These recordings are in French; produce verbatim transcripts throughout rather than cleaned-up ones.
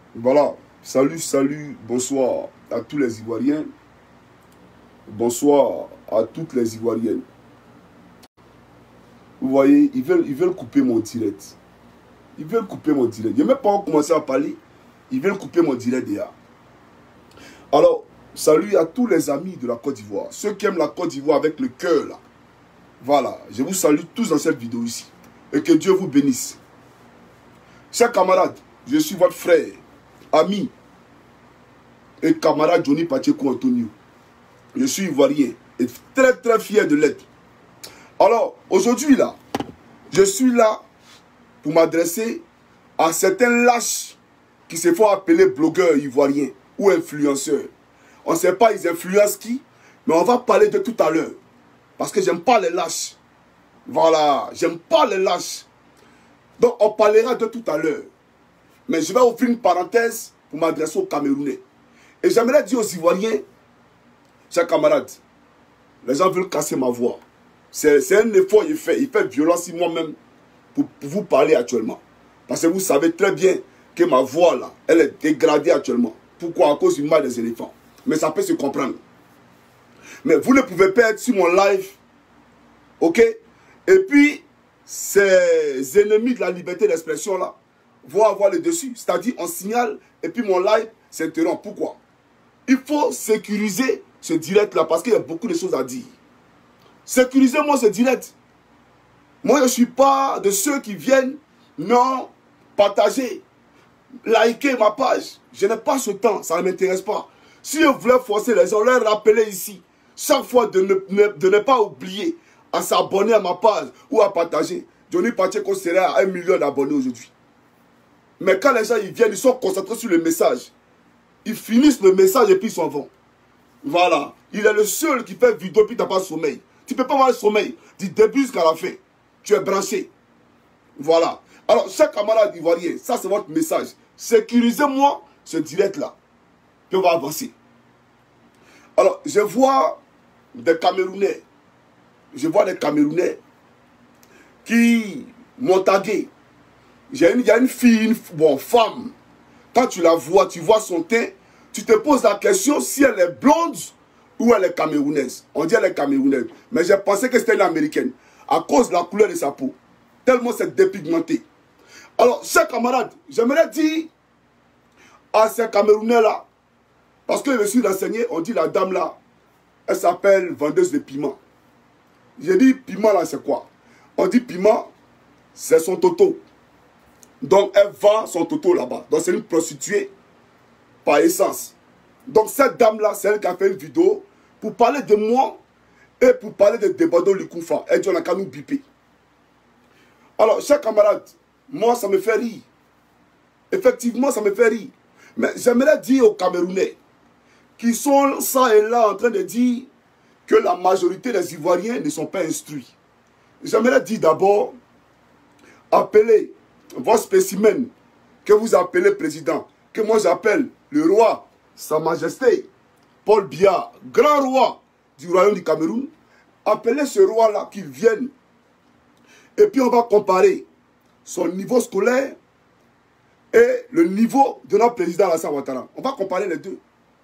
Voilà, salut, salut, bonsoir à tous les Ivoiriens. Bonsoir à toutes les Ivoiriennes. Vous voyez, ils veulent, ils veulent couper mon direct. Ils veulent couper mon direct. Je n'ai même pas commencé à parler. Ils veulent couper mon direct déjà. Alors, salut à tous les amis de la Côte d'Ivoire. Ceux qui aiment la Côte d'Ivoire avec le cœur là. Voilà, je vous salue tous dans cette vidéo ici. Et que Dieu vous bénisse. Chers camarades, je suis votre frère, ami et camarade Johnny Pacheco Antonio. Je suis ivoirien et très très fier de l'être. Alors, aujourd'hui là, je suis là pour m'adresser à certains lâches qui se font appeler blogueurs ivoiriens ou influenceurs. On ne sait pas ils influencent qui, mais on va parler de tout à l'heure. Parce que j'aime pas les lâches. Voilà, j'aime pas les lâches. Donc on parlera de tout à l'heure. Mais je vais ouvrir une parenthèse pour m'adresser aux Camerounais. Et j'aimerais dire aux Ivoiriens, chers camarades, les gens veulent casser ma voix. C'est un effort qu'il fait. Il fait violence sur moi-même pour, pour vous parler actuellement. Parce que vous savez très bien que ma voix là, elle est dégradée actuellement. Pourquoi? À cause du mal des éléphants. Mais ça peut se comprendre. Mais vous ne pouvez pas être sur mon live. Ok? Et puis, ces ennemis de la liberté d'expression là vont avoir le dessus. C'est-à-dire, on signale et puis mon live s'interrompt. Pourquoi? Il faut sécuriser ce direct là parce qu'il y a beaucoup de choses à dire. Sécurisez-moi ce direct. Moi, je ne suis pas de ceux qui viennent, non, partager, liker ma page. Je n'ai pas ce temps, ça ne m'intéresse pas. Si je voulais forcer les gens, leur rappeler ici, chaque fois de ne, ne, de ne pas oublier à s'abonner à ma page ou à partager. Johnny Pacheco serait à un million d'abonnés aujourd'hui. Mais quand les gens ils viennent, ils sont concentrés sur le message. Ils finissent le message et puis ils s'en vont. Voilà. Il est le seul qui fait vidéo puis tu n'as pas de sommeil. Tu ne peux pas avoir le sommeil du début jusqu'à la fin. Tu es branché. Voilà. Alors, chers camarades ivoiriens, ça c'est votre message. Sécurisez-moi ce direct-là. Puis on va avancer. Alors, je vois des Camerounais. Je vois des Camerounais qui m'ont tagué. Il y a une, y a une fille, une bon, femme. Quand tu la vois, tu vois son teint, tu te poses la question si elle est blonde ou elle est camerounaise. On dit elle est camerounaise. Mais j'ai pensé que c'était une américaine. À cause de la couleur de sa peau. Tellement c'est dépigmenté. Alors, chers camarades, j'aimerais dire à ces Camerounais-là, parce que je me suis renseigné, on dit la dame là, elle s'appelle vendeuse de piment. J'ai dit piment là c'est quoi? On dit piment, c'est son toto. Donc elle vend son toto là-bas. Donc c'est une prostituée par essence. Donc cette dame là, c'est elle qui a fait une vidéo pour parler de moi et pour parler de Debado Likoufa. Elle dit on a qu'à nous biper. Alors chers camarades, moi ça me fait rire. Effectivement ça me fait rire. Mais j'aimerais dire aux Camerounais qui sont ça et là en train de dire que la majorité des Ivoiriens ne sont pas instruits. J'aimerais dire d'abord, appelez vos spécimens que vous appelez président, que moi j'appelle le roi, sa majesté, Paul Biya, grand roi du royaume du Cameroun. Appelez ce roi-là qu'il vienne. Et puis on va comparer son niveau scolaire et le niveau de notre président Alassane Ouattara. On va comparer les deux.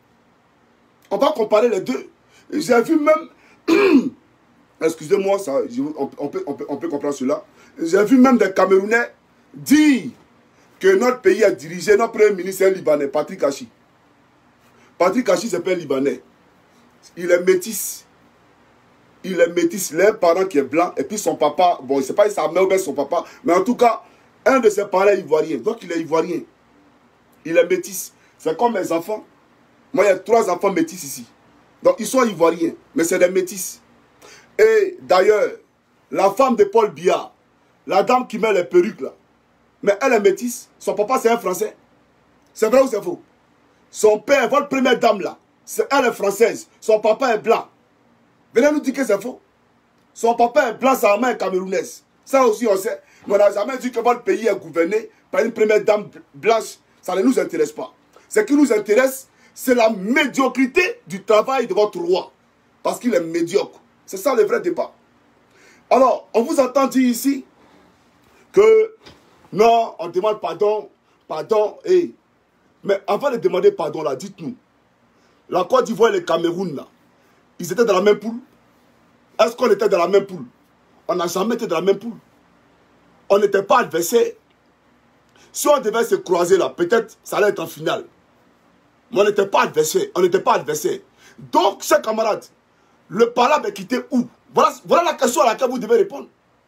On va comparer les deux. J'ai vu même, excusez-moi, ça, on, on, peut, on, peut, on peut comprendre cela. J'ai vu même des Camerounais dire que notre pays est dirigé, notre premier ministre est un Libanais, Patrick Hachi. Patrick Hachi, c'est pas un Libanais. Il est métis. Il est métis. Il a un parent qui est blanc, et puis son papa, bon, je ne sais pas si sa mère ou bien son papa, mais en tout cas, un de ses parents est ivoirien. Donc il est ivoirien. Il est métis. C'est comme mes enfants. Moi, il y a trois enfants métis ici. Donc, ils sont ivoiriens, mais c'est des métis. Et d'ailleurs, la femme de Paul Biya, la dame qui met les perruques là, mais elle est métisse. Son papa, c'est un Français. C'est vrai ou c'est faux? Son père, votre première dame là, elle est française. Son papa est blanc. Venez nous dire que c'est faux. Son papa est blanc, sa main est camerounaise. Ça aussi, on sait. Mais on n'a jamais dit que votre pays est gouverné par une première dame blanche. Ça ne nous intéresse pas. Ce qui nous intéresse, c'est la médiocrité du travail de votre roi. Parce qu'il est médiocre. C'est ça le vrai débat. Alors, on vous entend dire ici que non, on demande pardon, pardon, et Mais avant de demander pardon, là, dites-nous, la Côte d'Ivoire et le Cameroun, là, ils étaient dans la même poule? Est-ce qu'on était dans la même poule? On n'a jamais été dans la même poule. On n'était pas adversaires. Si on devait se croiser là, peut-être ça allait être en finale. Mais on n'était pas adversaires. On n'était pas adversaires. Donc, chers camarades, le palabre est quitté où? Voilà, voilà la question à laquelle vous devez répondre.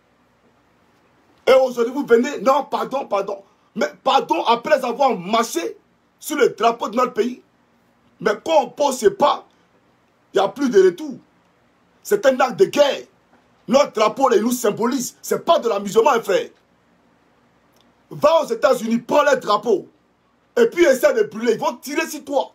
Et aujourd'hui, vous venez, non, pardon, pardon. Mais pardon après avoir marché sur le drapeau de notre pays. Mais quand on pose ses pas, il n'y a plus de retour. C'est un acte de guerre. Notre drapeau, il nous symbolise. Ce n'est pas de l'amusement, frère. Va aux États-Unis, prends les drapeaux. Et puis essaie de brûler. Ils vont tirer sur toi.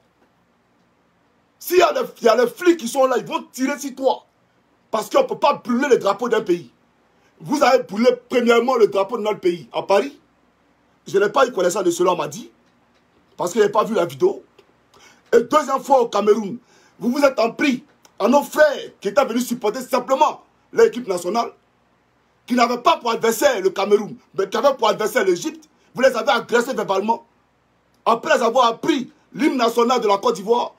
S'il y a des, il y a les flics qui sont là, ils vont tirer sur toi. Parce qu'on ne peut pas brûler le drapeau d'un pays. Vous avez brûlé premièrement le drapeau de notre pays à Paris. Je n'ai pas eu connaissance de cela, on m'a dit. Parce que je n'ai pas vu la vidéo. Et deuxième fois au Cameroun, vous vous êtes en pris à nos frères qui étaient venus supporter simplement l'équipe nationale, qui n'avaient pas pour adversaire le Cameroun, mais qui avaient pour adversaire l'Égypte. Vous les avez agressés verbalement. Après avoir appris l'hymne national de la Côte d'Ivoire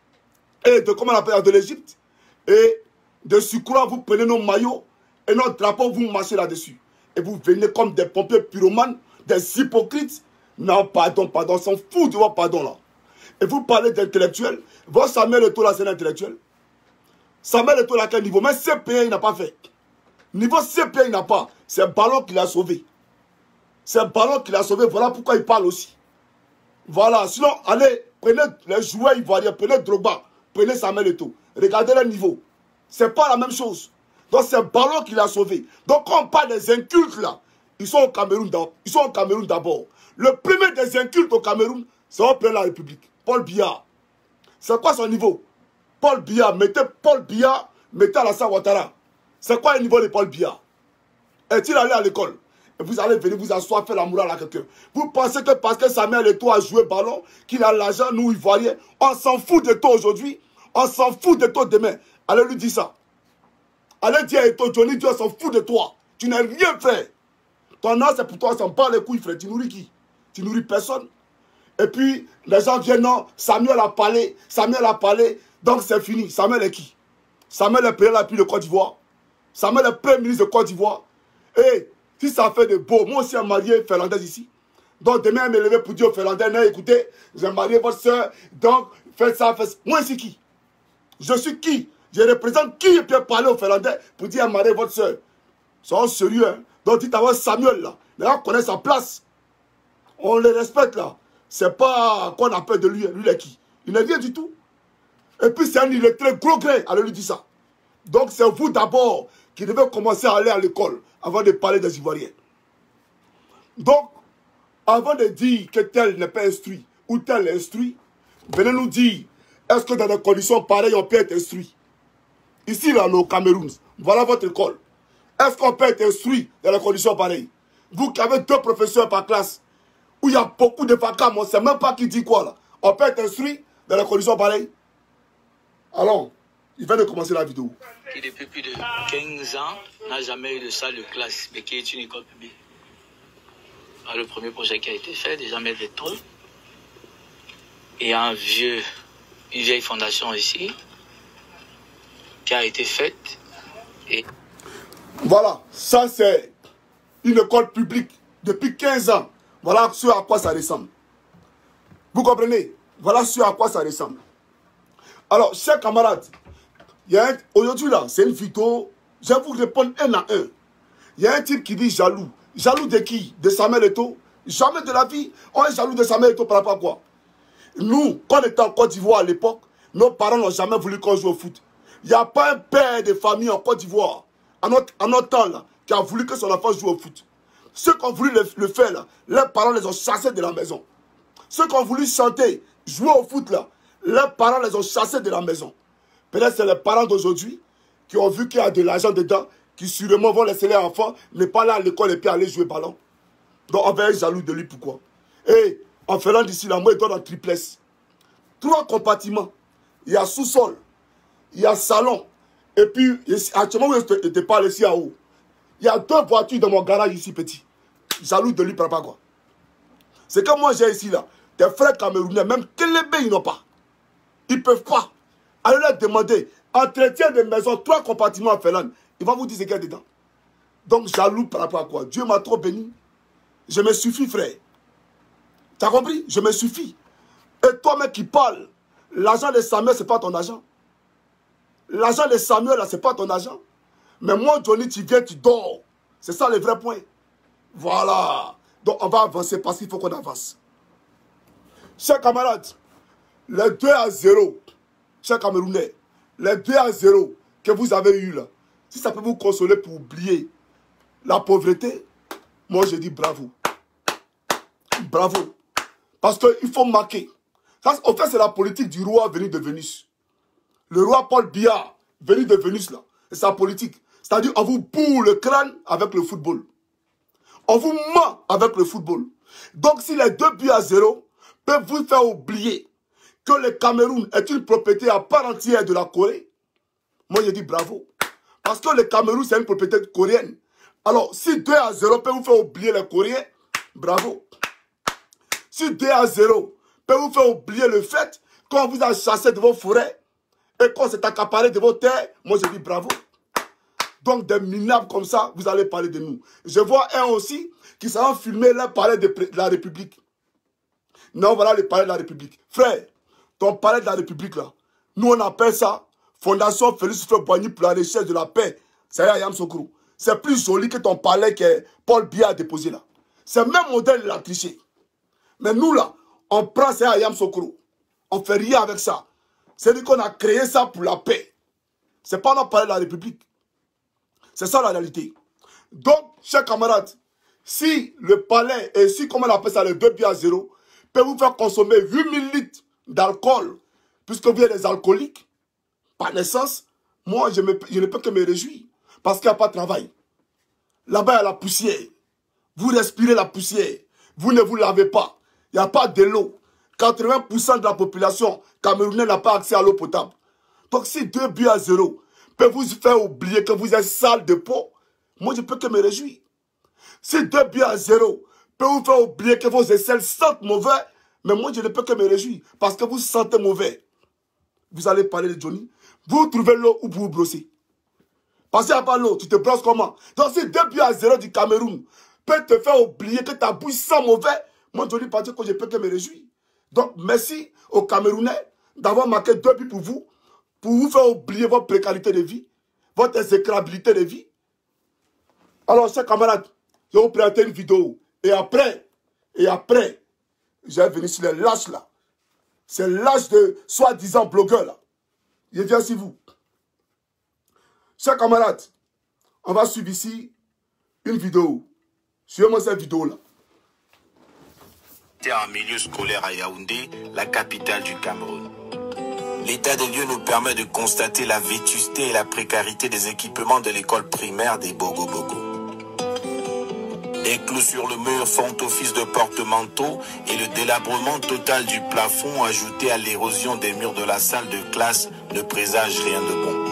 et de, comment on appelle, de l'Égypte, et de surcroît, vous prenez nos maillots et notre drapeau, vous marchez là-dessus. Et vous venez comme des pompiers pyromanes, des hypocrites. Non, pardon, pardon, on s'en fout de votre pardon là. Et vous parlez d'intellectuels. Votre Samuel Eto'o là, c'est un intellectuel. Samuel Eto'o là, à quel niveau? Mais C P A, il n'a pas fait. Niveau C P A, il n'a pas. C'est un ballon qui l'a sauvé. C'est un ballon qui l'a sauvé. Voilà pourquoi il parle aussi. Voilà. Sinon, allez, prenez les joueurs ivoiriens, prenez Drogba, prenez Samuel Eto'o. Regardez le niveau. C'est pas la même chose. Donc c'est un ballon qui l'a sauvé. Donc quand on parle des incultes là, ils sont au Cameroun d'abord. Le premier des incultes au Cameroun, c'est au président de la République, Paul Biya. C'est quoi son niveau? Paul Biya, mettez Paul Biya, mettez Alassane Ouattara. C'est quoi le niveau de Paul Biya? Est-il allé à l'école? Et vous allez venir vous asseoir, faire la morale à quelqu'un. Vous pensez que parce que Samuel Eto'o a joué ballon, qu'il a l'argent, nous Ivoiriens, on s'en fout de toi aujourd'hui, on s'en fout de toi demain. Allez lui dire ça. Allez dire à Eto'o, Johnny, Dieu s'en fout de toi. Tu n'as rien fait. Ton âge, c'est pour toi, on s'en bat les couilles, frère. Tu nourris qui? Tu nourris personne. Et puis, les gens viennent, non, Samuel a parlé, Samuel a parlé, donc c'est fini. Samuel est qui? Samuel est président de Côte d'Ivoire. Samuel est premier ministre de Côte d'Ivoire. Et si ça fait de beau, moi aussi, un marié finlandais ici. Donc demain, elle me lever pour dire aux Finlandais, non, écoutez, j'ai marié votre soeur, donc faites ça, faites ça. Moi ici qui? Je suis qui? Je représente qui peut parler aux Finlandais pour dire marier votre soeur? Soyons sérieux, hein? Donc dites à Samuel là, les gens connaissent sa place. On le respecte là. C'est pas qu'on appelle de lui, lui il est qui? Il n'est rien du tout. Et puis c'est un illettré gros gré, allez lui dire ça. Donc c'est vous d'abord qui devez commencer à aller à l'école avant de parler des Ivoiriens. Donc, avant de dire que tel n'est pas instruit ou tel est instruit, venez nous dire, est-ce que dans des conditions pareilles, on peut être instruit? Ici, là, au Cameroun, voilà votre école. Est-ce qu'on peut être instruit dans des conditions pareilles? Vous qui avez deux professeurs par classe, où il y a beaucoup de vacances, on ne sait même pas qui dit quoi là. On peut être instruit dans des conditions pareilles? Alors, il vient de commencer la vidéo. Qui depuis plus de quinze ans n'a jamais eu de salle de classe, mais qui est une école publique. Alors, le premier projet qui a été fait, déjà mettre des tôles. Et un vieux, une vieille fondation ici, qui a été faite. Et... Voilà, ça c'est une école publique depuis quinze ans. Voilà ce à quoi ça ressemble. Vous comprenez? Voilà ce à quoi ça ressemble. Alors, chers camarades, aujourd'hui là, c'est une vidéo, je vais vous répondre un à un. Il y a un type qui dit jaloux. Jaloux de qui? De Samuel Eto'o? Jamais de la vie. On est jaloux de Samuel Eto'o par rapport à quoi? Nous, quand on était en Côte d'Ivoire à l'époque, nos parents n'ont jamais voulu qu'on joue au foot. Il n'y a pas un père de famille en Côte d'Ivoire, à notre, à notre temps là, qui a voulu que son enfant joue au foot. Ceux qui ont voulu le, le faire là, leurs parents les ont chassés de la maison. Ceux qui ont voulu chanter, jouer au foot là, leurs parents les ont chassés de la maison. Peut-être c'est les parents d'aujourd'hui qui ont vu qu'il y a de l'argent dedans, qui sûrement vont laisser les enfants ne pas aller à l'école et puis aller jouer ballon. Donc on va être jaloux de lui, pourquoi? Et en faisant d'ici là, moi il donne en triplesse. Trois compartiments. Il y a sous-sol, il y a salon, et puis actuellement où je te, te parle ici en haut, il y a deux voitures dans mon garage ici petit. Jaloux de lui par rapport à quoi? C'est que moi j'ai ici là, tes frères camerounais, même Kélébé, ils n'ont pas. Ils ne peuvent pas. Allez leur demander, entretien de maison, trois compartiments à Ferland. Il va vous dire ce qu'il y a dedans. Donc, jaloux par rapport à quoi? Dieu m'a trop béni. Je me suffis, frère. Tu as compris? Je me suffis. Et toi-même qui parles, l'argent de Samuel, ce n'est pas ton argent. L'argent de Samuel, ce n'est pas ton argent. Mais moi, Johnny, tu viens, tu dors. C'est ça le vrai point. Voilà. Donc, on va avancer parce qu'il faut qu'on avance. Chers camarades, les deux à zéro, chers Camerounais, les deux à zéro que vous avez eu là, si ça peut vous consoler pour oublier la pauvreté, moi je dis bravo. Bravo. Parce qu'il faut marquer. Ça, en fait, c'est la politique du roi venu de Vénus. Le roi Paul Biya, venu de Vénus là, c'est sa politique. C'est-à-dire, on vous bourre le crâne avec le football. On vous ment avec le football. Donc, si les deux buts à zéro peuvent vous faire oublier que le Cameroun est une propriété à part entière de la Corée, moi je dis bravo. Parce que le Cameroun, c'est une propriété coréenne. Alors, si deux à zéro peut vous faire oublier les Coréens, bravo. Si deux à zéro peut vous faire oublier le fait qu'on vous a chassé de vos forêts et qu'on s'est accaparé de vos terres, moi je dis bravo. Donc, des minables comme ça, vous allez parler de nous. Je vois un aussi qui s'en filmer là, parler de, de la République. Non, voilà le palais de la République. Frère, ton palais de la République là, nous on appelle ça Fondation Félix Houphouët-Boigny pour la recherche de la paix. C'est à Yamoussoukro. C'est plus joli que ton palais que Paul Biya a déposé là. C'est le même modèle de la triché. Mais nous là, on prend ça à Yamoussoukro. On ne fait rien avec ça. C'est-à-dire qu'on a créé ça pour la paix. Ce n'est pas notre palais de la République. C'est ça la réalité. Donc, chers camarades, si le palais, et si, comment on appelle ça, le deux buts à zéro, peut vous faire consommer huit mille litres d'alcool, puisque vous êtes des alcooliques, par naissance, moi, je, me, je ne peux que me réjouir, parce qu'il n'y a pas de travail. Là-bas, il y a la poussière. Vous respirez la poussière. Vous ne vous lavez pas. Il n'y a pas de l'eau. quatre-vingts pour cent de la population camerounaise n'a pas accès à l'eau potable. Donc, si deux buts à zéro peut vous faire oublier que vous êtes sale de peau, moi, je ne peux que me réjouir. Si deux buts à zéro peut vous faire oublier que vos aisselles sentent mauvais, mais moi, je ne peux que me réjouir parce que vous sentez mauvais. Vous allez parler de Johnny. Vous trouvez l'eau où vous vous brossez. Parce qu'il n'y a pas l'eau, tu te brosses comment? Donc, si deux buts à zéro du Cameroun peut te faire oublier que ta bouche sent mauvais, moi, Johnny, pas dire que je peux que me réjouir. Donc, merci aux Camerounais d'avoir marqué deux buts pour vous, pour vous faire oublier votre précarité de vie, votre exécrabilité de vie. Alors, chers camarades, je vais vous présenter une vidéo. Et après, et après, je vais venir sur les lâches là. C'est lâche de soi-disant blogueur là. Je viens sur vous. Chers camarades, on va suivre ici une vidéo. Suivez-moi cette vidéo là. En milieu scolaire à Yaoundé, la capitale du Cameroun. L'état des lieux nous permet de constater la vétusté et la précarité des équipements de l'école primaire des Bogo Bogo. Des clous sur le mur font office de porte-manteau et le délabrement total du plafond ajouté à l'érosion des murs de la salle de classe ne présage rien de bon.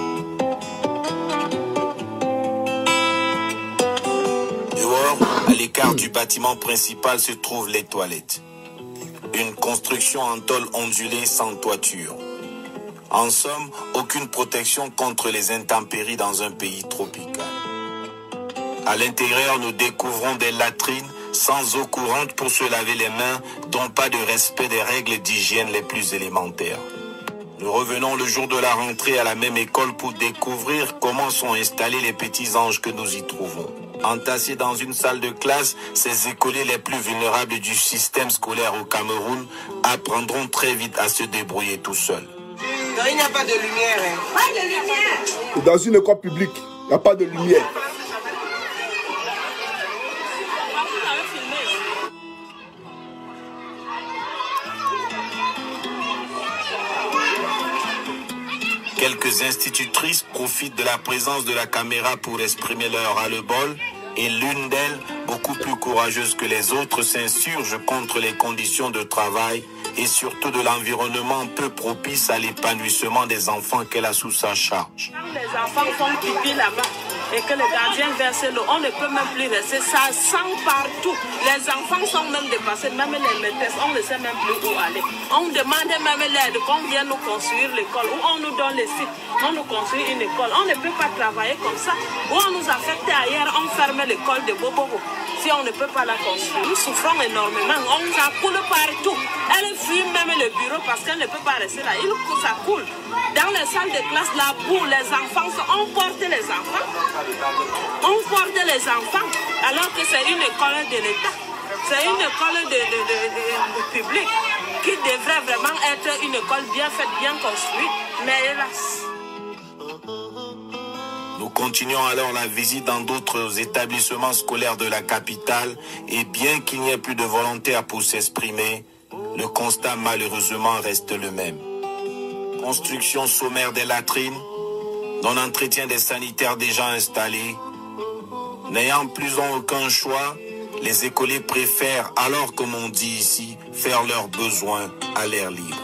Dehors, à l'écart du bâtiment principal se trouvent les toilettes. Une construction en tôle ondulée sans toiture. En somme, aucune protection contre les intempéries dans un pays tropical. À l'intérieur, nous découvrons des latrines sans eau courante pour se laver les mains, dont pas de respect des règles d'hygiène les plus élémentaires. Nous revenons le jour de la rentrée à la même école pour découvrir comment sont installés les petits anges que nous y trouvons. Entassés dans une salle de classe, ces écoliers les plus vulnérables du système scolaire au Cameroun apprendront très vite à se débrouiller tout seuls. Non, il n'y a pas de lumière. Hein. Pas de lumière. Dans une école publique, il n'y a pas de lumière. Quelques institutrices profitent de la présence de la caméra pour exprimer leur ras-le-bol et l'une d'elles, beaucoup plus courageuse que les autres, s'insurge contre les conditions de travail et surtout de l'environnement peu propice à l'épanouissement des enfants qu'elle a sous sa charge. Les enfants sont pipi là-bas. et que le gardien verse l'eau, on ne peut même plus rester. Ça sent partout. Les enfants sont même dépassés, même les maîtresses, on ne sait même plus où aller. On demande même l'aide qu'on vienne nous construire l'école, ou on nous donne les sites, on nous construit une école. On ne peut pas travailler comme ça. Ou on nous affecte ailleurs, on ferme l'école de Bobobo. Si on ne peut pas la construire, nous souffrons énormément. On ça coule partout. Elle fuit même le bureau parce qu'elle ne peut pas rester là. Il, ça coule. Dans les salles de classe, la boue, les enfants, on porte les enfants. On porte les enfants alors que c'est une école de l'État. C'est une école de, de, de, de, de public qui devrait vraiment être une école bien faite, bien construite. Mais hélas. Nous continuons alors la visite dans d'autres établissements scolaires de la capitale et bien qu'il n'y ait plus de volonté à pour s'exprimer, le constat malheureusement reste le même. Construction sommaire des latrines, non-entretien des sanitaires déjà installés. N'ayant plus aucun choix, les écoliers préfèrent, alors comme on dit ici, faire leurs besoins à l'air libre.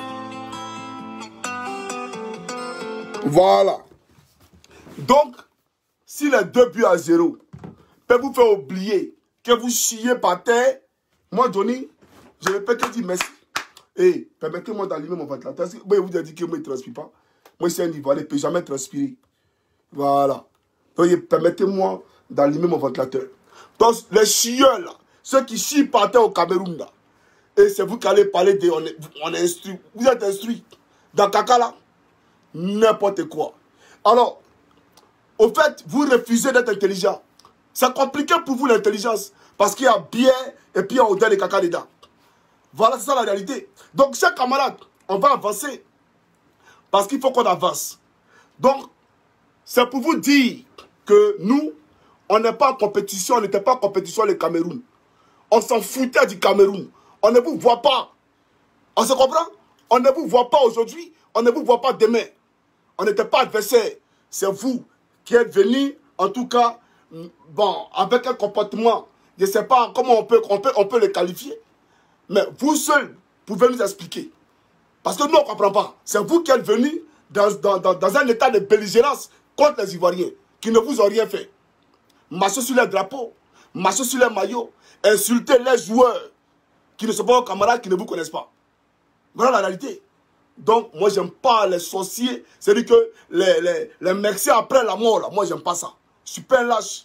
Voilà. Donc, si les deux buts à zéro peuvent vous faire oublier que vous chiez par terre, moi, Johnny, je ne peux que dire merci. Et hey, permettez-moi d'allumer mon ventilateur. Moi, je vous ai dit que moi, il ne transpire pas. Moi, c'est un Ivoirien, il ne peut jamais transpirer. Voilà. Donc, permettez-moi d'allumer mon ventilateur. Donc, les chieurs, là, ceux qui chient par terre au Cameroun, là, et c'est vous qui allez parler de... On est, on est instruit. Vous êtes instruit. Dans caca, là, n'importe quoi. Alors, au fait, vous refusez d'être intelligent. C'est compliqué pour vous l'intelligence. Parce qu'il y a bière et puis il y a odeur de caca dedans. Voilà, c'est ça la réalité. Donc, chers camarades, on va avancer. Parce qu'il faut qu'on avance. Donc, c'est pour vous dire que nous, on n'est pas en compétition, on n'était pas en compétition avec le Cameroun. On s'en foutait du Cameroun. On ne vous voit pas. On se comprend? On ne vous voit pas aujourd'hui, on ne vous voit pas demain. On n'était pas adversaires. C'est vous qui êtes venus, en tout cas, bon, avec un comportement, je ne sais pas comment on peut, on peut, on peut le qualifier, mais vous seuls pouvez nous expliquer. Parce que nous, on ne comprend pas. C'est vous qui êtes venus dans, dans, dans, dans un état de belligérance contre les Ivoiriens, qui ne vous ont rien fait. Marcher sur les drapeaux, marcher sur les maillots, insulter les joueurs qui ne sont pas vos camarades, qui ne vous connaissent pas. Voilà la réalité. Donc, moi, j'aime pas les sorciers. C'est-à-dire que les, les, les merci après la mort, là. Moi, j'aime pas ça. Super lâche.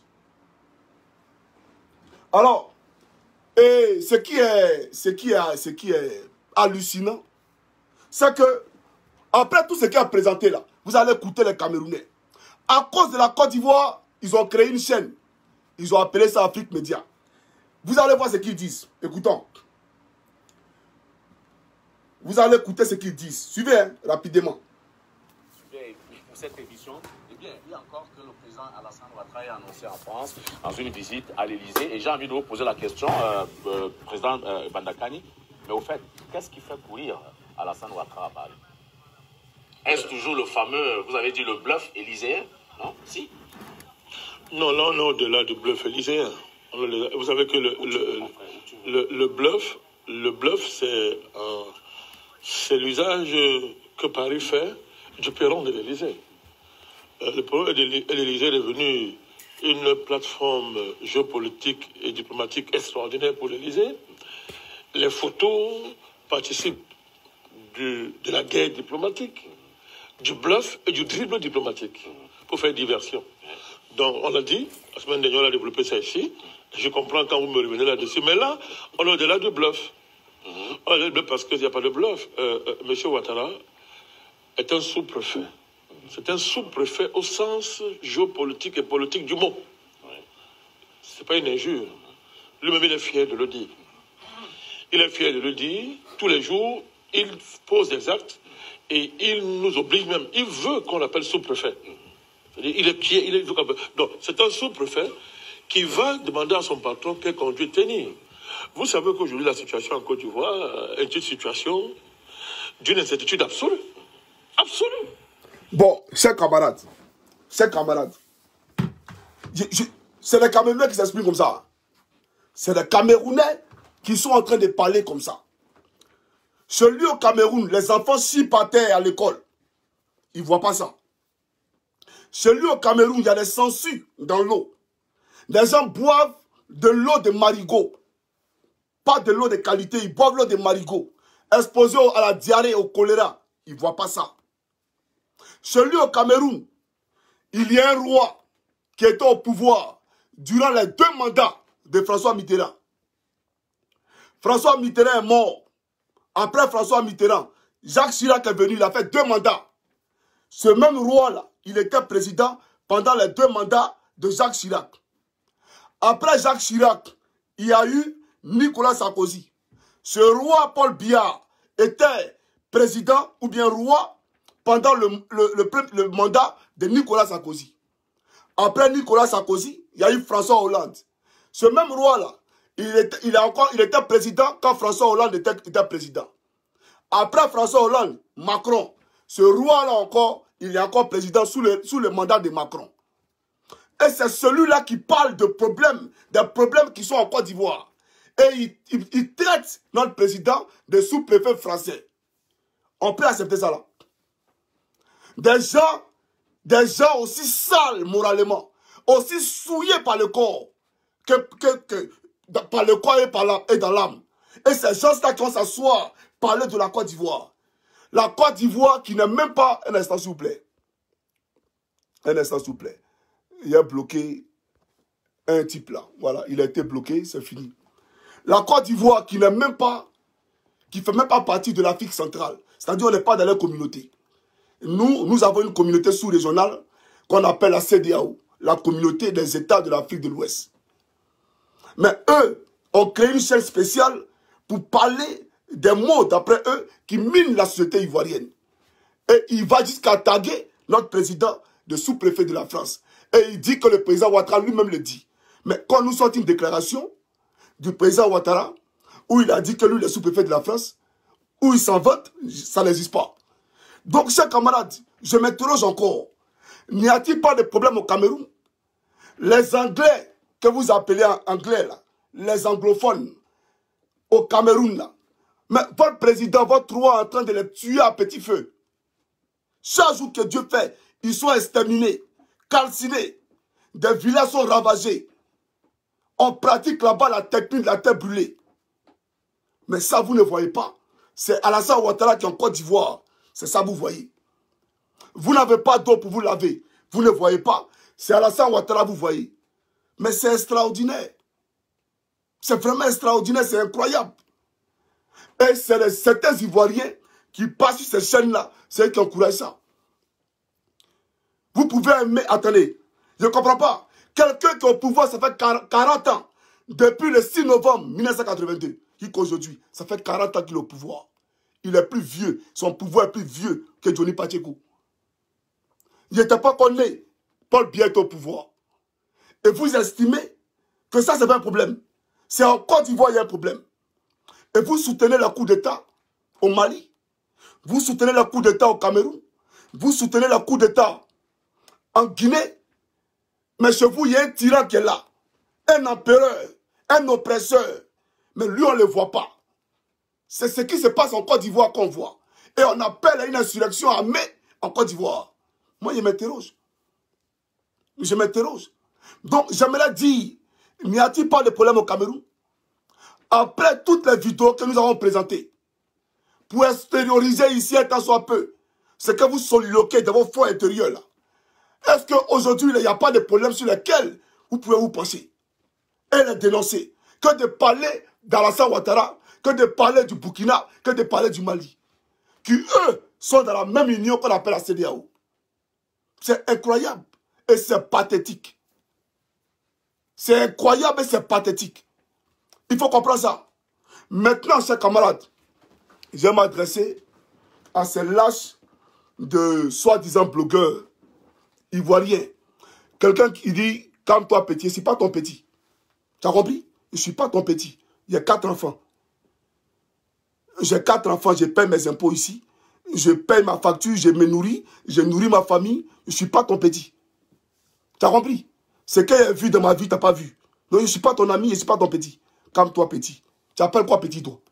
Alors, et ce qui est, ce qui est, ce qui est hallucinant, c'est que, après tout ce qui est présenté là, vous allez écouter les Camerounais. À cause de la Côte d'Ivoire, ils ont créé une chaîne. Ils ont appelé ça Afrique Média. Vous allez voir ce qu'ils disent. Écoutons. Vous allez écouter ce qu'ils disent. Suivez, hein, rapidement. Suivez pour cette édition. Eh bien, il y a encore que le président Alassane Ouattara a annoncé en France, dans une visite à l'Élysée. Et j'ai envie de vous poser la question, euh, euh, président euh, Bandakani. Mais au fait, qu'est-ce qui fait courir Alassane Ouattara à Paris? Est-ce toujours le fameux, vous avez dit le bluff élyséen? Non? Si? Non, là, on est au-delà du bluff élyséen. Vous savez que le, le, le, le bluff, le bluff, c'est euh, c'est l'usage que Paris fait du perron de l'Élysée. Euh, le perron de l'Élysée est devenu une plateforme géopolitique et diplomatique extraordinaire pour l'Élysée. Les photos participent du, de la guerre diplomatique, du bluff et du dribble diplomatique pour faire diversion. Donc, on l'a dit, la semaine dernière, on a développé ça ici. Je comprends quand vous me revenez là-dessus. Mais là, on est au-delà du bluff. Mm-hmm. On est au-delà du bluff parce qu'il n'y a pas de bluff. Euh, euh, Monsieur Ouattara est un sous-préfet. Mm-hmm. C'est un sous-préfet au sens géopolitique et politique du mot. Ouais. Ce n'est pas une injure. Lui-même, il est fier de le dire. Il est fier de le dire. Tous les jours, il pose des actes et il nous oblige même. Il veut qu'on l'appelle sous-préfet. Il est pied, il est... Donc, c'est un sous-préfet qui va demander à son patron quelle conduite tenir. Vous savez qu'aujourd'hui, la situation en Côte d'Ivoire est une situation d'une incertitude absolue. Absolue. Bon, chers camarades, chers camarades, c'est les Camerounais qui s'expriment comme ça. C'est les Camerounais qui sont en train de parler comme ça. Celui au Cameroun, les enfants chient par terre à l'école. Ils ne voient pas ça. Chez lui au Cameroun, il y a des sangsues dans l'eau. Les gens boivent de l'eau de marigot. Pas de l'eau de qualité, ils boivent l'eau de marigot. Exposés à la diarrhée et au choléra. Ils ne voient pas ça. Chez lui au Cameroun, il y a un roi qui était au pouvoir durant les deux mandats de François Mitterrand. François Mitterrand est mort. Après François Mitterrand, Jacques Chirac est venu, il a fait deux mandats. Ce même roi-là, il était président pendant les deux mandats de Jacques Chirac. Après Jacques Chirac, il y a eu Nicolas Sarkozy. Ce roi Paul Biya était président ou bien roi pendant le, le, le, le mandat de Nicolas Sarkozy. Après Nicolas Sarkozy, il y a eu François Hollande. Ce même roi-là, il était, il, a encore, il était président quand François Hollande était, était président. Après François Hollande, Macron. Ce roi-là encore, il est encore président sous le, sous le mandat de Macron. Et c'est celui-là qui parle de problèmes, des problèmes qui sont en Côte d'Ivoire. Et il, il, il traite notre président de sous-préfet français. On peut accepter ça là. Des gens, des gens aussi sales moralement, aussi souillés par le corps, que, que, que par le corps et, par la, et dans l'âme. Et ces gens-là qui vont s'asseoir, parler de la Côte d'Ivoire. La Côte d'Ivoire qui n'est même pas... Un instant s'il vous plaît. Un instant s'il vous plaît. Il a bloqué un type là. Voilà, il a été bloqué, c'est fini. La Côte d'Ivoire qui n'est même pas, qui ne fait même pas partie de l'Afrique centrale. C'est-à-dire qu'on n'est pas dans la communauté. Nous, nous avons une communauté sous-régionale qu'on appelle la C D A O, la communauté des États de l'Afrique de l'Ouest. Mais eux ont créé une chaîne spéciale pour parler des mots, d'après eux, qui minent la société ivoirienne. Et il va jusqu'à taguer notre président de sous-préfet de la France. Et il dit que le président Ouattara lui-même le dit. Mais quand nous sortons une déclaration du président Ouattara, où il a dit que lui, le sous-préfet de la France, où il s'en vote, ça n'existe pas. Donc, chers camarades, je m'interroge encore. N'y a-t-il pas de problème au Cameroun? Les Anglais, que vous appelez Anglais, là, les anglophones, au Cameroun, là, mais votre président, votre roi est en train de les tuer à petit feu. Chaque jour que Dieu fait, ils sont exterminés, calcinés, des villages sont ravagés. On pratique là-bas la technique de la terre brûlée. Mais ça, vous ne voyez pas. C'est Alassane Ouattara qui est en Côte d'Ivoire. C'est ça, vous voyez. Vous n'avez pas d'eau pour vous laver. Vous ne voyez pas. C'est Alassane Ouattara, vous voyez. Mais c'est extraordinaire. C'est vraiment extraordinaire, c'est incroyable. Et c'est certains Ivoiriens qui passent sur ces chaînes-là. C'est eux qui encouragent ça. Vous pouvez aimer... Attendez, je ne comprends pas. Quelqu'un qui est au pouvoir, ça fait quarante ans. Depuis le six novembre mille neuf cent quatre-vingt-deux, jusqu'aujourd'hui, ça fait quarante ans qu'il est au pouvoir. Il est plus vieux. Son pouvoir est plus vieux que Johnny Pacheco. Il n'était pas connu. Paul Biya est au pouvoir. Et vous estimez que ça, c'est pas un problème. C'est en Côte d'Ivoire qu'il y a un problème. Et vous soutenez le coup d'État au Mali. Vous soutenez le coup d'État au Cameroun. Vous soutenez le coup d'État en Guinée. Mais chez vous, il y a un tyran qui est là. Un empereur, un oppresseur. Mais lui, on ne le voit pas. C'est ce qui se passe en Côte d'Ivoire qu'on voit. Et on appelle à une insurrection armée en Côte d'Ivoire. Moi, je m'interroge. Je m'interroge. Donc, j'aimerais dire, n'y a-t-il pas de problème au Cameroun? Après toutes les vidéos que nous avons présentées, pour extérioriser ici un tant soit peu, c'est que vous soliloquez dans vos fonds intérieurs là. Est-ce qu'aujourd'hui, il n'y a pas de problème sur lesquels vous pouvez vous pencher et les dénoncer? Que de parler d'Alassane Ouattara, que de parler du Burkina, que de parler du Mali, qui eux sont dans la même union qu'on appelle la C D A O. C'est incroyable et c'est pathétique. C'est incroyable et c'est pathétique. Il faut comprendre ça. Maintenant, chers camarades, je vais m'adresser à ces lâches de soi-disant blogueurs ivoiriens. Quelqu'un qui dit, calme-toi petit, je ne suis pas ton petit. Tu as compris? Je ne suis pas ton petit. Il y a quatre enfants. J'ai quatre enfants, je paye mes impôts ici. Je paye ma facture, je me nourris, je nourris ma famille. Je ne suis pas ton petit. Tu as compris? Ce que j'ai vu dans ma vie, tu n'as pas vu. Donc je ne suis pas ton ami, je ne suis pas ton petit. Calme-toi petit. Tu appelles quoi petit toi?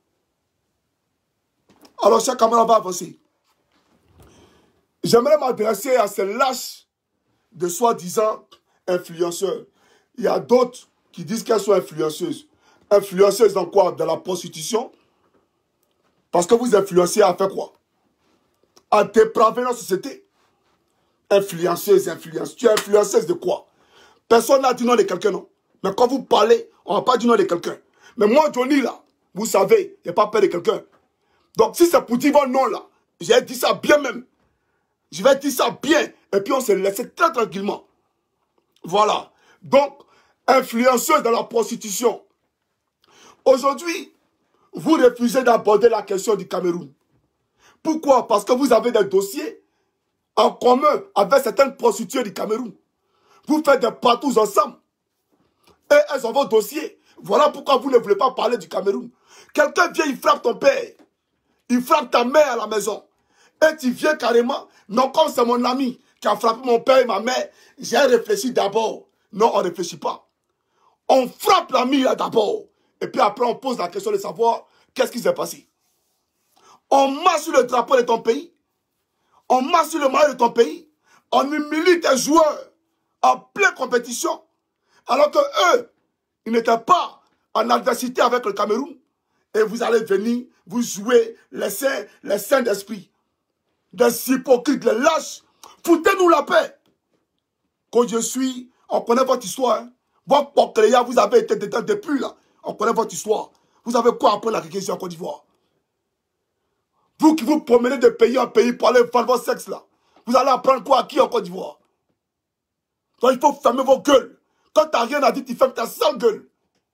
Alors chaque camarade va avancer. J'aimerais m'adresser à ces lâches de soi-disant influenceurs. Il y a d'autres qui disent qu'elles sont influenceuses. Influenceuses dans quoi? Dans la prostitution. Parce que vous influencez à faire quoi? À dépraver la société. Influenceuse, influenceuse. Tu es influenceuse de quoi? Personne n'a dit non de quelqu'un, non. Mais quand vous parlez, on n'a pas dit non de quelqu'un. Mais moi, Johnny, là, vous savez, il n'y a pas peur de quelqu'un. Donc, si c'est pour dire votre nom, là, j'ai dit ça bien même. Je vais dire ça bien. Et puis, on se laisse très tranquillement. Voilà. Donc, influenceuse dans la prostitution. Aujourd'hui, vous refusez d'aborder la question du Cameroun. Pourquoi? Parce que vous avez des dossiers en commun avec certaines prostituées du Cameroun. Vous faites des patous ensemble. Et elles ont vos dossiers. Voilà pourquoi vous ne voulez pas parler du Cameroun. Quelqu'un vient, il frappe ton père. Il frappe ta mère à la maison. Et tu viens carrément. Non, comme c'est mon ami qui a frappé mon père et ma mère, j'ai réfléchi d'abord. Non, on ne réfléchit pas. On frappe l'ami là d'abord. Et puis après, on pose la question de savoir qu'est-ce qui s'est passé. On marche sur le drapeau de ton pays. On marche sur le maillot de ton pays. On humilie tes joueurs en pleine compétition. Alors que eux, ils n'étaient pas en adversité avec le Cameroun. Et vous allez venir, vous jouer les saints, les saints d'esprit. Des hypocrites, les lâches. Foutez-nous la paix. Quand je suis, on connaît votre histoire. Hein? Votre porcléa, vous avez été dedans depuis là. On connaît votre histoire. Vous avez quoi apprendre la question en Côte d'Ivoire? Vous qui vous promenez de pays en pays pour aller vendre votre sexe là. Vous allez apprendre quoi à qui en Côte d'Ivoire? Donc il faut fermer vos gueules. Quand tu n'as rien à dire, tu fermes ta sale gueule.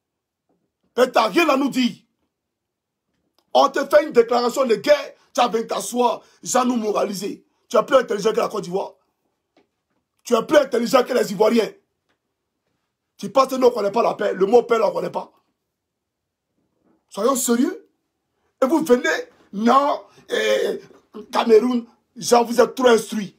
Et tu n'as rien à nous dire. On te fait une déclaration de guerre, tu as bien t'asseoir, sans nous moraliser. Tu es plus intelligent que la Côte d'Ivoire. Tu es plus intelligent que les Ivoiriens. Tu penses que nous ne connaissons pas la paix. Le mot paix, on ne connaît pas. Soyons sérieux. Et vous venez, non, eh, Cameroun, genre vous êtes trop instruits.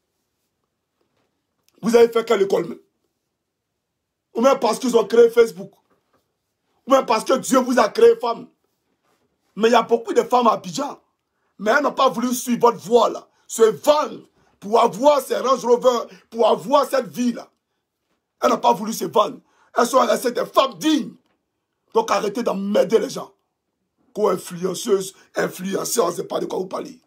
Vous avez fait quelle école même? Ou même parce qu'ils ont créé Facebook. Ou même parce que Dieu vous a créé femme. Mais il y a beaucoup de femmes à Abidjan. Mais elles n'ont pas voulu suivre votre voie là. Se vendre pour avoir ces Range Rover, pour avoir cette vie là. Elles n'ont pas voulu se vendre. Elles sont restées des femmes dignes. Donc arrêtez d'emmerder les gens. Co-influenceuses, influenceurs, on ne sait pas de quoi vous parlez.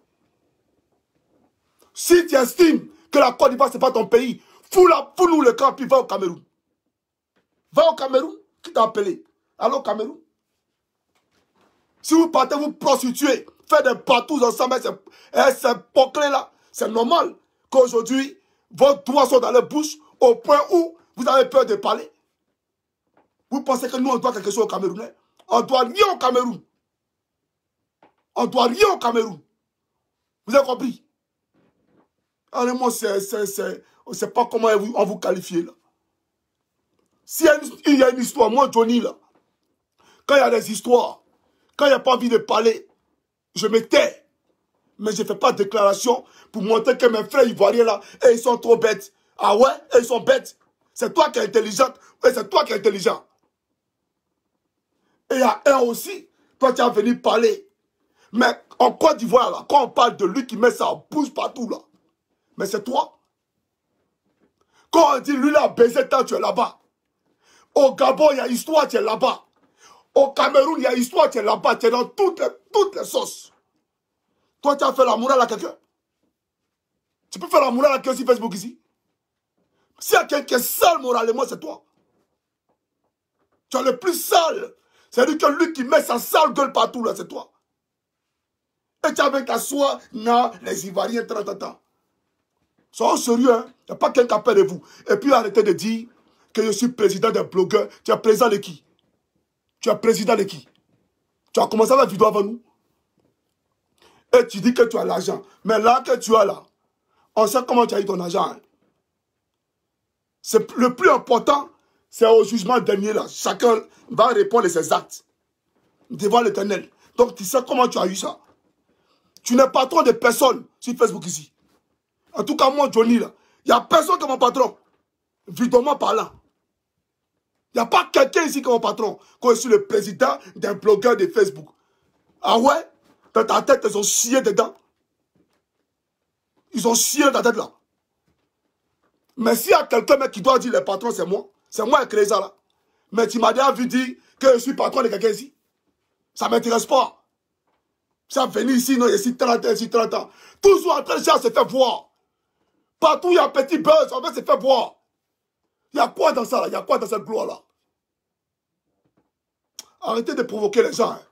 Si tu estimes que la Côte d'Ivoire, ce n'est pas ton pays, fous-nous le camp, puis va au Cameroun. Va au Cameroun, qui t'a appelé? Allô au Cameroun? Si vous partez vous prostituer, faire des patous ensemble, et ces poclés là, c'est normal qu'aujourd'hui, vos doigts sont dans les bouches au point où vous avez peur de parler. Vous pensez que nous, on doit quelque chose au Camerounais? On doit rien au Cameroun. On doit rien au Cameroun. Vous avez compris? Honnêtement, c'est on ne sait pas comment on vous qualifie là. S'il y, y a une histoire, moi, Johnny, là, quand il y a des histoires, quand il n'y a pas envie de parler, je me tais. Mais je ne fais pas de déclaration pour montrer que mes frères ivoiriens, là, et ils sont trop bêtes. Ah ouais? Et ils sont bêtes. C'est toi qui es intelligente. Oui, c'est toi qui es intelligent. Et il y a un aussi, toi tu as venu parler. Mais en Côte d'Ivoire, là, quand on parle de lui qui met sa bouche partout, là, mais c'est toi. Quand on dit lui là, baisé tant, tu es là-bas. Au Gabon, il y a histoire, tu es là-bas. Au Cameroun, il y a histoire, tu es là-bas. Tu es dans toutes les, toutes les sauces. Toi, tu as fait la morale à quelqu'un. Tu peux faire la morale à quelqu'un sur Facebook ici. S'il y a quelqu'un qui est sale moralement, c'est toi. Tu es le plus sale. C'est-à-dire que lui qui met sa sale gueule partout, là, c'est toi. Et tu as avec t'asseoir, non, les Ivoiriens, tant, tant, tant. Soyons sérieux, hein. Il n'y a pas quelqu'un qui a peur de vous. Et puis arrêtez de dire que je suis président des blogueurs. Tu es président de qui? Tu es président de qui? Tu as commencé la vidéo avant nous. Et tu dis que tu as l'argent. Mais là que tu as là, on sait comment tu as eu ton argent. Hein. C'est le plus important, c'est au jugement dernier là. Chacun va répondre de ses actes devant l'Éternel. Donc tu sais comment tu as eu ça. Tu n'es patron de personne sur Facebook ici. En tout cas, moi, Johnny, là, il n'y a personne qui est mon patron. Vidéoment parlant. Il n'y a pas quelqu'un ici qui est mon patron. Quand je suis le président d'un blogueur de Facebook. Ah ouais? Dans ta tête, ils ont chié dedans. Ils ont chié dans ta tête là. Mais s'il y a quelqu'un qui doit dire le patron, c'est moi. C'est moi qui ai créé ça là. Mais tu m'as déjà vu dire que je suis patron de quelqu'un ici. Ça ne m'intéresse pas. Ça venu ici, non, ici trente ans, ici trente ans. Toujours en train de se faire voir. Partout, il y a un petit buzz, on veut se faire voir. Il y a quoi dans ça là? Il y a quoi dans cette gloire là? Arrêtez de provoquer les gens. Hein.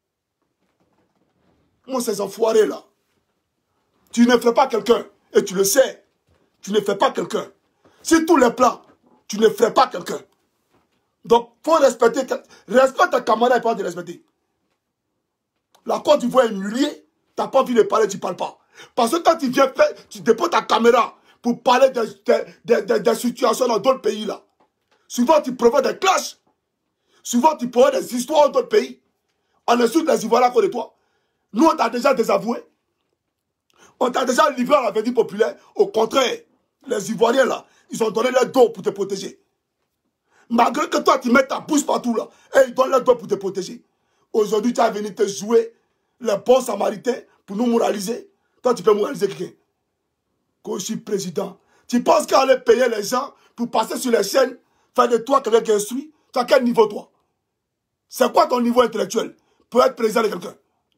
Moi, ces enfoirés là. Tu ne fais pas quelqu'un. Et tu le sais. Tu ne fais pas quelqu'un. Si tous les plans, tu ne ferais pas quelqu'un. Donc, il faut respecter. Respecte ta camarade et pas de respecter. La Côte d'Ivoire est humiliée. Tu n'as pas envie de parler, tu ne parles pas. Parce que quand tu viens faire, tu déposes ta caméra pour parler des de, de, de, de situations dans d'autres pays là. Souvent, tu provoques des clashs. Souvent, tu provoques des histoires dans d'autres pays. On insulte les Ivoiriens à cause de toi. Nous, on t'a déjà désavoué. On t'a déjà livré à la verdure populaire. Au contraire, les Ivoiriens là, ils ont donné leur dos pour te protéger. Malgré que toi, tu mets ta bouche partout là, et ils donnent leur dos pour te protéger. Aujourd'hui, tu as venu te jouer les bons samaritains pour nous moraliser. Toi, tu peux moraliser quelqu'un. Quand je suis président, tu penses qu'on allait payer les gens pour passer sur les chaînes, faire de toi quelqu'un qui instruit? Tu as quel niveau toi? C'est quoi ton niveau intellectuel pour être président de quelqu'un?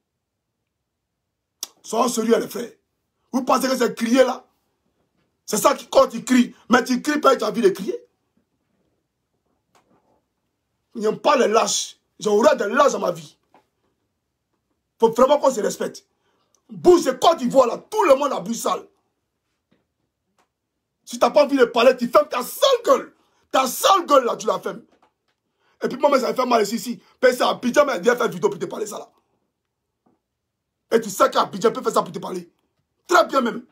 Sois sérieux les frères. Vous pensez que c'est crier là? C'est ça qui quand tu cries. Mais tu cries pas et tu as envie de crier. Ils n'aiment pas les lâches. J'aurai des lâches dans ma vie. Il faut vraiment qu'on se respecte. Bouge de Côte d'Ivoire là, tout le monde a bu sale. Si tu n'as pas envie de parler, tu fermes ta sale gueule. Ta sale gueule là, tu la fermes. Et puis moi, ça me fait mal ici, ici. Puis c'est Abidjan, mais il vient faire vidéo pour te parler ça là. Et tu sais qu'Abidjan peut faire ça pour te parler. Très bien même.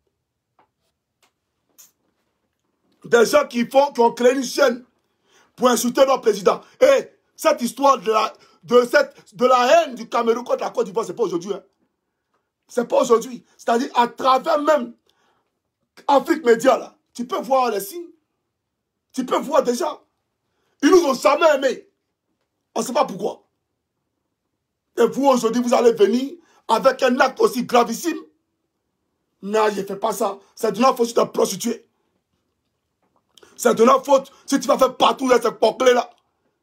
Des gens qui font, qui ont créé une chaîne pour insulter notre président. Et cette histoire de la, de cette, de la haine du Cameroun contre la Côte d'Ivoire, c'est pas aujourd'hui. Hein. C'est pas aujourd'hui. C'est-à-dire à travers même Afrique Média, là, tu peux voir les signes. Tu peux voir déjà. Ils nous ont jamais aimés. On ne sait pas pourquoi. Et vous, aujourd'hui, vous allez venir avec un acte aussi gravissime. Non, je ne fais pas ça. C'est de notre faute si tu es prostitué. C'est de notre faute si tu vas faire partout dans ces porclés là.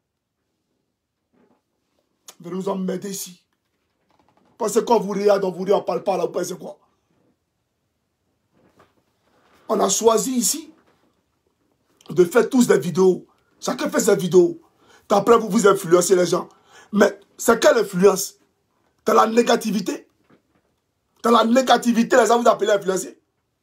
Vous allez nous emmerder ici. Parce que quand vous regardez, on vous dit, on ne parle pas là, vous pensez quoi? On a choisi ici de faire tous des vidéos. Chacun fait ses vidéos. Après, vous vous influencez les gens. Mais c'est quelle influence? T'as la négativité. T'as la négativité, les gens vous appellent influencer.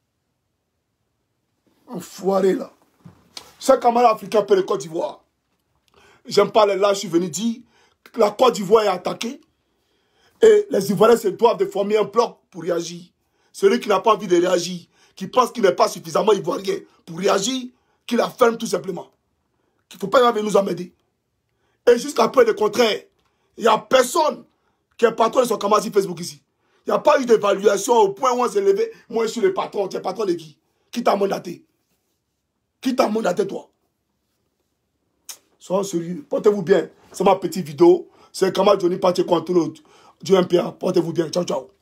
Enfoiré là. Chaque camarade africain peut le Côte d'Ivoire. J'aime pas les là, je suis venu dire que la Côte d'Ivoire est attaquée. Et les Ivoiriens se doivent de former un bloc pour réagir. Celui qui n'a pas envie de réagir, qui pense qu'il n'est pas suffisamment ivoirien pour réagir, qu'il la ferme tout simplement. Il ne faut pas venir nous emmerder. Et jusqu'à preuve de contraire, il n'y a personne qui est patron de son camarade sur Facebook ici. Il n'y a pas eu d'évaluation au point où on s'est levé. Moi, je suis le patron. Tu es patron de qui? Qui t'a mandaté? Qui t'a mandaté, toi? Soyez sérieux. Portez-vous bien. C'est ma petite vidéo. C'est le camarade Johnny Pache contre du M P A. Portez-vous bien. Ciao, ciao.